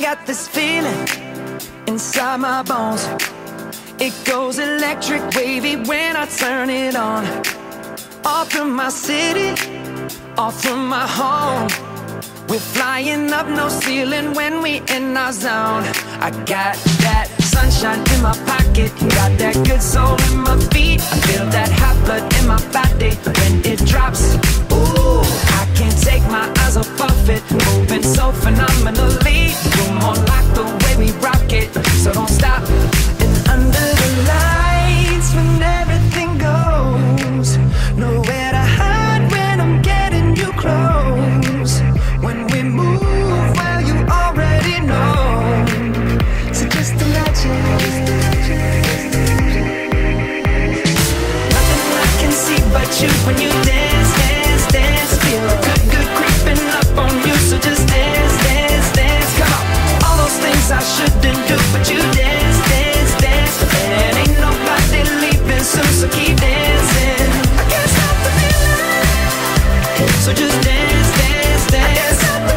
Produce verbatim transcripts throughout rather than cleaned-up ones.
got this feeling inside my bones. It goes electric wavy when I turn it on. All through my city, all through my home. We're flying up, no ceiling when we in our zone. I got that sunshine in my pocket, got that good soul in my feet. I feel that hot blood in my body when it drops. Ooh, I can't take my eyes off of it, moving so phenomenally. You're more like the way we rock it, so don't stop. And under the lights, when everything goes, nowhere to hide when I'm getting you close. When we move, well, you already know. So just imagine. Nothing I can see but you when you dance, dance, dance. Feel good, good creeping up on you. So just dance, dance, dance. Come on. All those things I shouldn't do, but you dance, dance, dance. And ain't nobody leaving soon, so keep dancing. I can't stop the feeling. So just dance, dance, dance.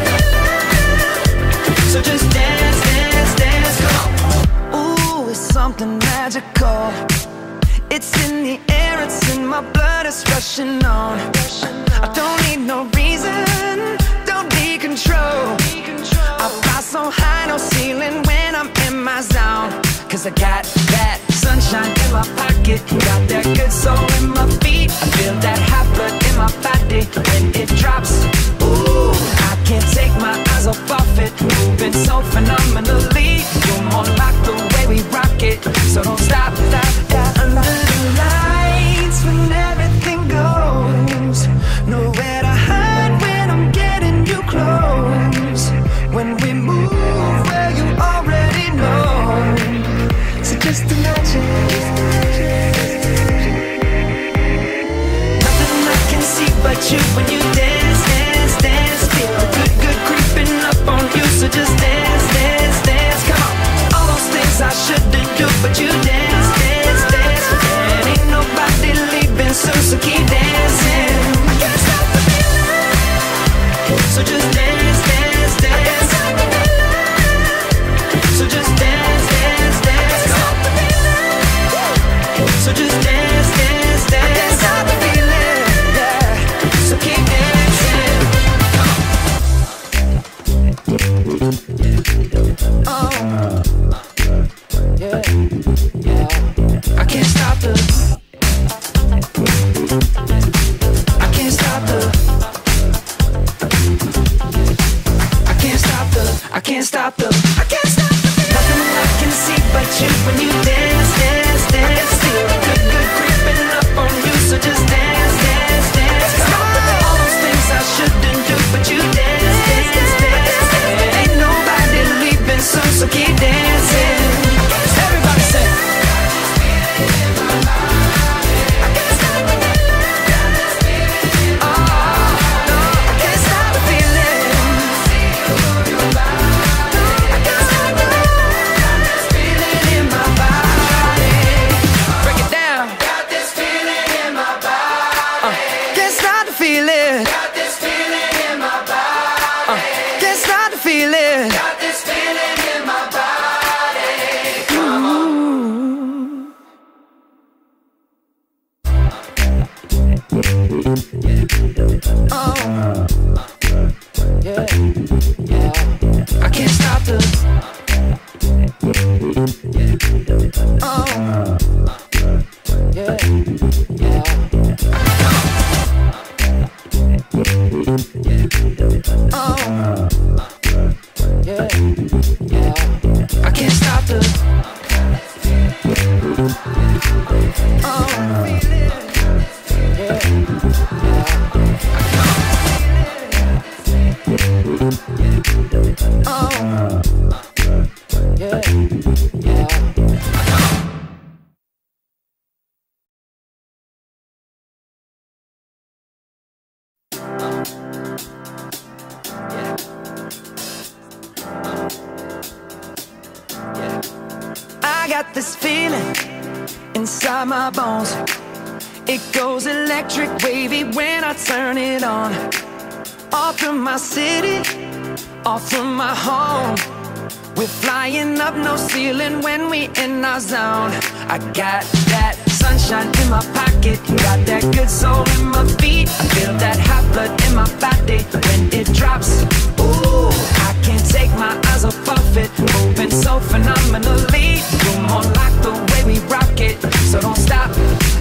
So just dance, dance, dance, come on. Ooh, it's something magical. It's in the air, it's in my blood, it's rushing on. I don't need no reason, don't need control. I fly so high, no ceiling when I'm in my zone. Cause I got that sunshine in my pocket, got that good soul in my feet. I feel that hot blood in my body when it drops. Ooh, I can't take my eyes off of it, moving so phenomenally. You're more like the way we rock it, so don't stop, stop, stop. Under the lights, when everything goes, nowhere to hide when I'm getting you close. When we move, well, you already know. So just imagine. Nothing I can see but you when you dance, dance, dance. Feel good, good creeping up on you. So just dance, dance, dance. Come on. All those things I shouldn't do, but you dance, dance, dance. And ain't nobody leaving soon, so keep dancing. I can't stop the feeling. So just dance, dance, dance. So just dance, dance, dance. Come on. So just dance, dance, dance. I can't stop the feeling. Yeah. So keep dancing. Oh, yeah, yeah. I can't stop the. I can't stop the. I can't stop the. I can't stop the. I can't stop the. Nothing I can see but you when you dance, dance, dance. Feel good, good creeping up on you. So just dance, dance, dance. Come on. All those things I shouldn't do, but you dance, dance, dance. Ain't nobody leaving soon, so keep dancing. Everybody say. I can't stop the feeling. Oh, no, I can't stop the feeling. I can't stop the feeling in my body. Break it down. Got this feeling in my body. Uh, can't stop the feeling. Got this feeling in my body. Uh, can't stop the feeling. Got this feeling in my body. Come on. Oh, yeah, yeah. I can't stop the. Oh, yeah, yeah. Oh, yeah, yeah. I can't stop the. Oh, yeah, yeah. Oh, yeah, yeah. I got this feeling inside my bones. It goes electric wavy when I turn it on. All through my city, all through my home. We're flying up, no ceiling when we in our zone. I got that sunshine in my pocket, got that good soul in my feet. I feel that hot blood in my body when it drops. Ooh, I can't take my eyes off of it, moving so phenomenally. You're more like the way we rock it, so don't stop.